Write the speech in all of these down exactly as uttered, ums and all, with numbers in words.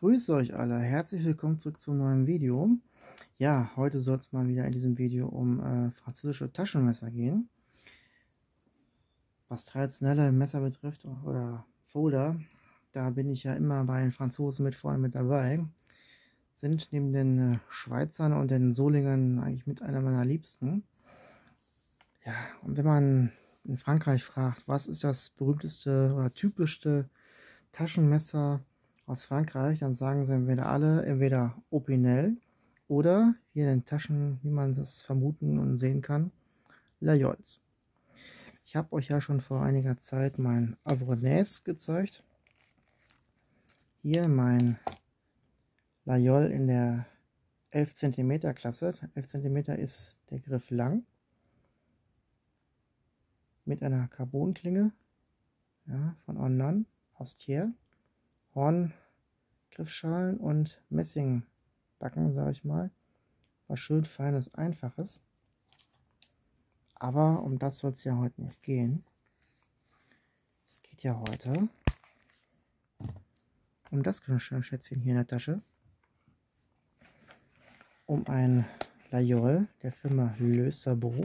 Grüße euch alle, herzlich willkommen zurück zum neuen Video. Ja, heute soll es mal wieder in diesem Video um äh, französische Taschenmesser gehen. Was traditionelle Messer betrifft oder Folder, da bin ich ja immer bei den Franzosen mit vorne mit dabei. Sind neben den äh, Schweizern und den Solingern eigentlich mit einer meiner Liebsten. Ja, und wenn man in Frankreich fragt, was ist das berühmteste oder typischste Taschenmesser aus Frankreich, dann sagen sie entweder alle, entweder Opinel oder hier in den Taschen, wie man das vermuten und sehen kann, Layols. Ich habe euch ja schon vor einiger Zeit mein Avronais gezeigt. Hier mein Layol in der elf Zentimeter Klasse. elf Zentimeter ist der Griff lang. Mit einer Carbonklinge, ja, von Ornan aus Thiers. Horn, Griffschalen und Messingbacken, sage ich mal. Was schön feines, einfaches. Aber um das soll es ja heute nicht gehen. Es geht ja heute um das schöne Schätzchen hier in der Tasche. Um ein Layol der Firma Le Sabot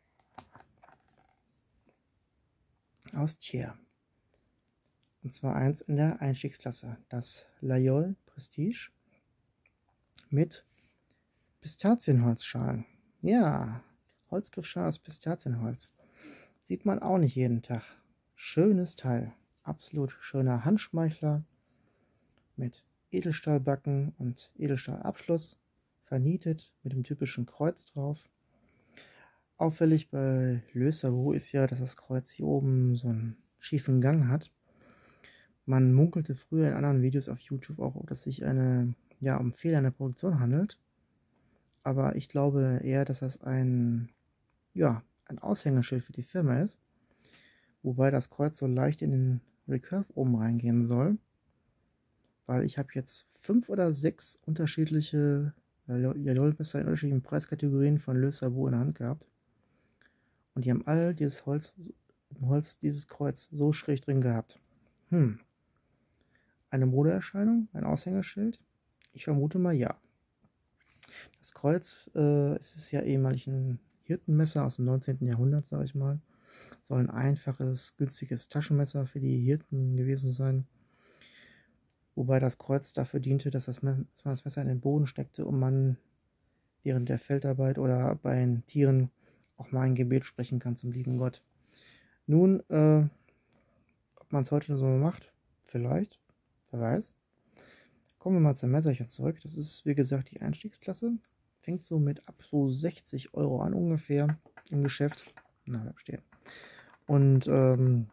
aus Thiers. Und zwar eins in der Einstiegsklasse. Das Layol Prestige mit Pistazienholzschalen. Ja, Holzgriffschalen aus Pistazienholz. Sieht man auch nicht jeden Tag. Schönes Teil. Absolut schöner Handschmeichler mit Edelstahlbacken und Edelstahlabschluss. Vernietet mit dem typischen Kreuz drauf. Auffällig bei Le Sabot ist ja, dass das Kreuz hier oben so einen schiefen Gang hat. Man munkelte früher in anderen Videos auf YouTube auch, dass sich eine, ja, um Fehler in der Produktion handelt. Aber ich glaube eher, dass das ein, ja, ein Aushängeschild für die Firma ist. Wobei das Kreuz so leicht in den Recurve oben reingehen soll. Weil ich habe jetzt fünf oder sechs unterschiedliche Layol-Messer in unterschiedlichen Preiskategorien von Le Sabot in der Hand gehabt. Und die haben all dieses Holz, im Holz dieses Kreuz so schräg drin gehabt. Hm. Eine Modeerscheinung? Ein Aushängeschild? Ich vermute mal ja. Das Kreuz äh, es ist ja ehemalig ein Hirtenmesser aus dem neunzehnten Jahrhundert, sage ich mal. Soll ein einfaches, günstiges Taschenmesser für die Hirten gewesen sein. Wobei das Kreuz dafür diente, dass, das, dass man das Messer in den Boden steckte, um man während der Feldarbeit oder bei den Tieren auch mal ein Gebet sprechen kann zum lieben Gott. Nun, äh, ob man es heute so macht, vielleicht, wer weiß. Kommen wir mal zum Messerchen zurück. Das ist, wie gesagt, die Einstiegsklasse. Fängt so mit ab so sechzig Euro an ungefähr im Geschäft. Na, bleib stehen. Und ähm,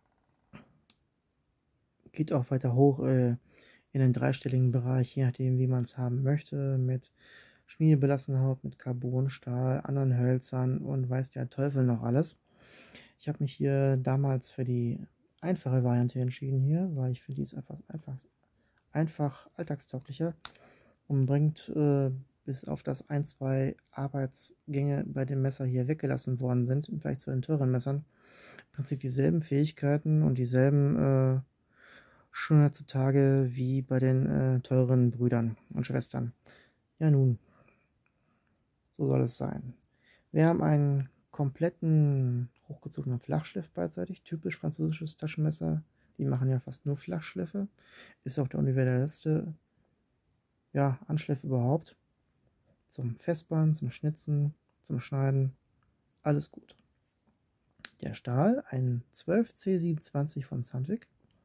geht auch weiter hoch äh, in den dreistelligen Bereich, je nachdem, wie man es haben möchte. Mit schmiedebelassener Haut, mit Carbonstahl, anderen Hölzern und weiß der Teufel noch alles. Ich habe mich hier damals für die einfache Variante entschieden hier, weil ich finde, die ist einfach, einfach, einfach alltagstauglicher und bringt äh, bis auf das ein, zwei Arbeitsgänge bei dem Messer hier weggelassen worden sind, im Vergleich zu den teuren Messern, im Prinzip dieselben Fähigkeiten und dieselben äh, Schönheitstage wie bei den äh, teuren Brüdern und Schwestern. Ja nun, so soll es sein. Wir haben einen kompletten hochgezogenen Flachschliff beidseitig, typisch französisches Taschenmesser. Die machen ja fast nur Flachschliffe. Ist auch der universellste, ja, Anschliff überhaupt. Zum Festbahnen, zum Schnitzen, zum Schneiden. Alles gut. Der Stahl, ein zwölf C siebenundzwanzig von Sandvik.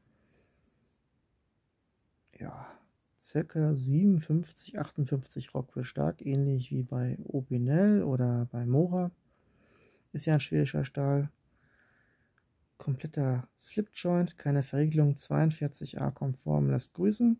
Ja, circa siebenundfünfzig, achtundfünfzig Rockwell stark, ähnlich wie bei Opinel oder bei Mora. Ist ja ein schwedischer Stahl. Kompletter Slipjoint, keine Verriegelung, zweiundvierzig A konform, lässt grüßen.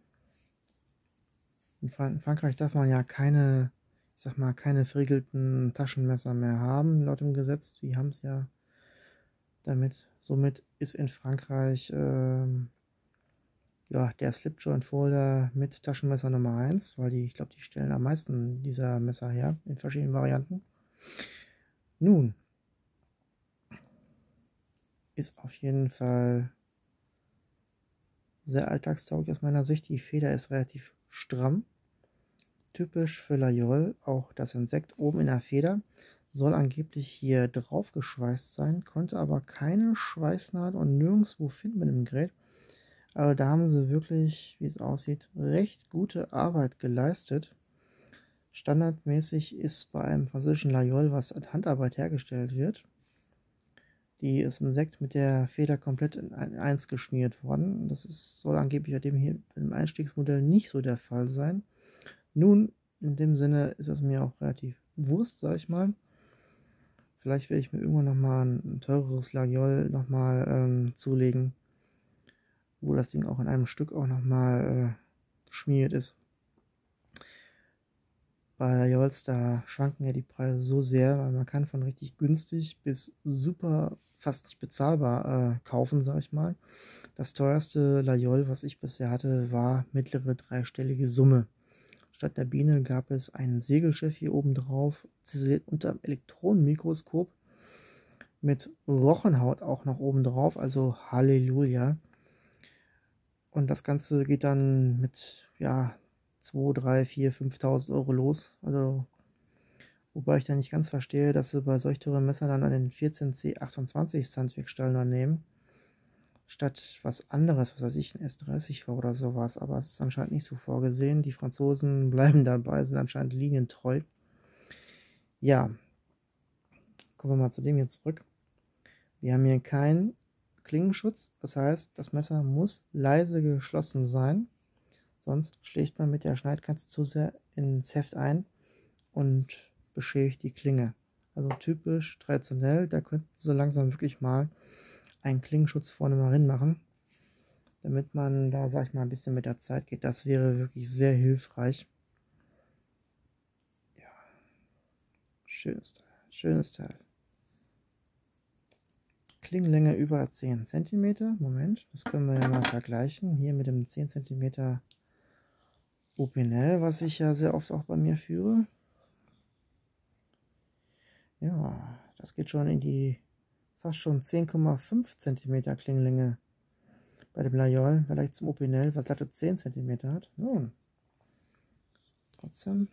In Frankreich darf man ja keine, ich sag mal, keine verriegelten Taschenmesser mehr haben, laut dem Gesetz. Die haben es ja damit. Somit ist in Frankreich ähm, ja, der Slipjoint Folder mit Taschenmesser Nummer eins, weil die, ich glaube, die stellen am meisten dieser Messer her, in verschiedenen Varianten. Nun, ist auf jeden Fall Sehr alltagstauglich aus meiner Sicht. Die Feder ist relativ stramm. Typisch für Layol, auch das Insekt oben in der Feder soll angeblich hier drauf geschweißt sein, konnte aber keine Schweißnaht und nirgendwo finden mit dem Gerät. Aber da haben sie wirklich, wie es aussieht, recht gute Arbeit geleistet. Standardmäßig ist bei einem französischen Layol, was als Handarbeit hergestellt wird, die ist Insekt mit der Feder komplett in eins geschmiert worden. Das ist, soll angeblich bei dem hier im Einstiegsmodell nicht so der Fall sein. Nun, in dem Sinne ist es mir auch relativ Wurst, sag ich mal. Vielleicht werde ich mir irgendwann nochmal ein, ein teureres Layol nochmal ähm, zulegen, wo das Ding auch in einem Stück auch nochmal äh, geschmiert ist. Bei Layols, da schwanken ja die Preise so sehr, weil man kann von richtig günstig bis super fast nicht bezahlbar äh, kaufen, sag ich mal. Das teuerste Layol, was ich bisher hatte, war mittlere dreistellige Summe. Statt der Biene gab es ein Segelschiff hier oben drauf, ziseliert unter dem Elektronenmikroskop, mit Rochenhaut auch noch oben drauf, also Halleluja. Und das Ganze geht dann mit, ja, zwei, drei, vier, fünftausend Euro los. Also, wobei ich da nicht ganz verstehe, dass sie bei solch teuren Messern dann an den vierzehn C achtundzwanzig Sandwich-Stahlner nehmen. Statt was anderes, was weiß ich, ein S dreißig war oder sowas. Aber es ist anscheinend nicht so vorgesehen. Die Franzosen bleiben dabei, sind anscheinend linientreu. Ja, kommen wir mal zu dem hier zurück. Wir haben hier keinen Klingenschutz. Das heißt, das Messer muss leise geschlossen sein. Sonst schlägt man mit der Schneidkante zu sehr ins Heft ein und beschädigt die Klinge. Also typisch traditionell, da könnten Sie so langsam wirklich mal einen Klingenschutz vorne mal hinmachen, damit man da, sag ich mal, ein bisschen mit der Zeit geht. Das wäre wirklich sehr hilfreich. Ja, schönes Teil, schönes Teil. Klingenlänge über zehn Zentimeter. Moment, das können wir ja mal vergleichen. Hier mit dem zehn Zentimeter Opinel, was ich ja sehr oft auch bei mir führe. Ja, das geht schon in die fast schon zehn Komma fünf Zentimeter Klingenlänge bei dem Layol, vielleicht zum Opinel, was glatte zehn Zentimeter hat. Nun, trotzdem,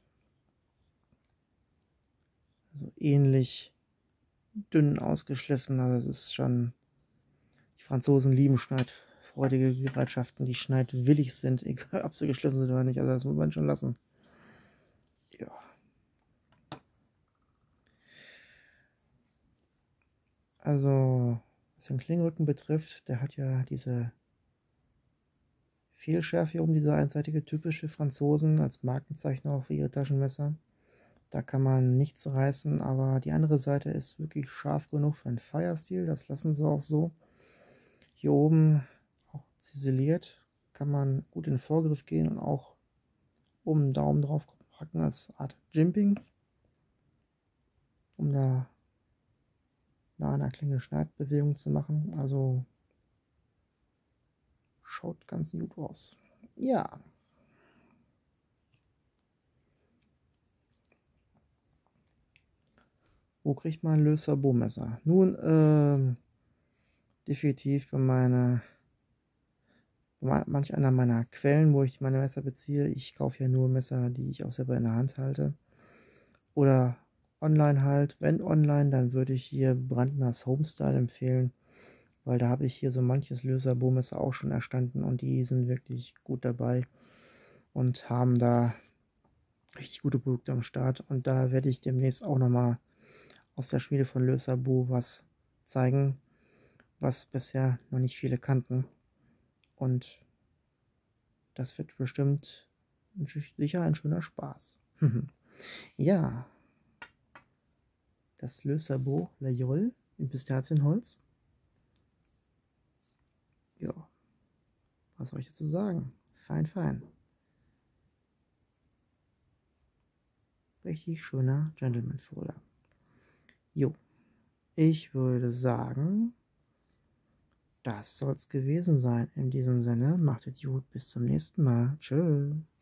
also ähnlich dünn ausgeschliffen, also es ist schon, die Franzosen lieben schneidfreudige Gerätschaften, die schneidwillig sind, egal ob sie geschliffen sind oder nicht, also das muss man schon lassen. Ja. Also, was den Klingenrücken betrifft, der hat ja diese Fehlschärfe hier oben, dieser einseitige, typisch für Franzosen, als Markenzeichen auch für ihre Taschenmesser. Da kann man nichts reißen, aber die andere Seite ist wirklich scharf genug für einen Fire-Stil, das lassen sie auch so. Hier oben auch ziseliert, kann man gut in den Vorgriff gehen und auch oben einen Daumen drauf packen als Art Jimping, um da nach einer Klinge Schneidbewegung zu machen. Also schaut ganz gut aus. Ja. Wo kriegt man ein Le Sabot Messer? Nun, ähm, definitiv bei meiner, bei manch einer meiner Quellen, wo ich meine Messer beziehe. Ich kaufe ja nur Messer, die ich auch selber in der Hand halte. Oder online halt. Wenn online, dann würde ich hier Brandners Homestyle empfehlen, weil da habe ich hier so manches Le Sabot Messer auch schon erstanden und die sind wirklich gut dabei und haben da richtig gute Produkte am Start. Und da werde ich demnächst auch nochmal aus der Schmiede von Le Sabot was zeigen, was bisher noch nicht viele kannten. Und das wird bestimmt sicher ein schöner Spaß. Ja, das Le Sabot Layol in Pistazienholz. Ja, was soll ich dazu sagen? Fein, fein. Richtig schöner Gentleman-Folder. Jo, ich würde sagen, das soll es gewesen sein. In diesem Sinne, macht es gut, bis zum nächsten Mal. Tschö.